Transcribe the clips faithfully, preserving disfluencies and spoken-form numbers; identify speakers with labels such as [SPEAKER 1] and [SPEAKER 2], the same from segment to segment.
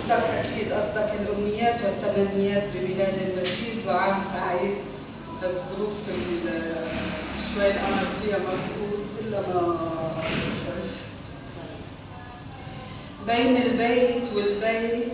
[SPEAKER 1] قصدك أكيد قصدك الأمنيات والتمنيات بميلاد المجيد وعام سعيد. الظروف شوي الأمل فيها مفقود إلا ما تفرج. بين البيت والبيت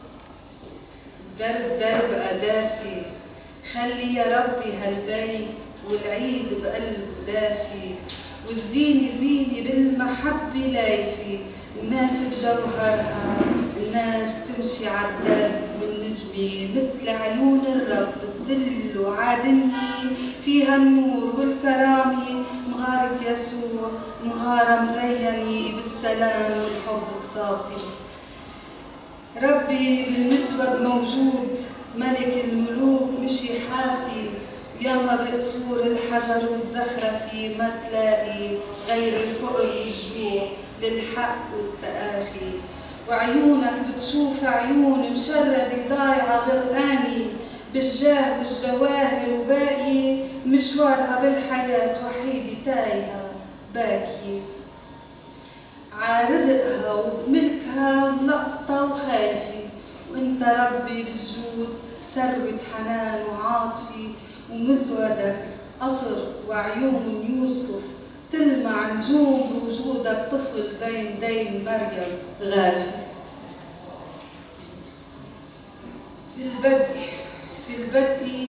[SPEAKER 1] درب درب أداسي، خلي يا ربي هالبيت والعيد بقلبه دافي، والزيني زيني بالمحبة لايفي، الناس بجوهرها الناس تمشي عالدرب والنجمة مثل عيون الرب تدل عادني فيها النور والكرامة، مغارة يسوع مغارة مزينة بالسلام والحب الصافي. ربي بالمسود موجود ملك الملوك مشي حافي، ياما بقصور الحجر والزخرفي ما تلاقي غير الفقر والجوع للحق والتآخي، وعيونك بتشوف عيون مشردة ضايعة غرقانة بالجاه والجواهر، وباقي مشوارها بالحياة وحيدة تايهة باكية عارزقها وبملكها ملقطة وخايفة، وانت ربي بالجود ثروة حنان وعاطفي، ومزودك قصر وعيون يوسف تلمع نجوم بوجودك طفل بين دين مريم غافي. في البدء في البدء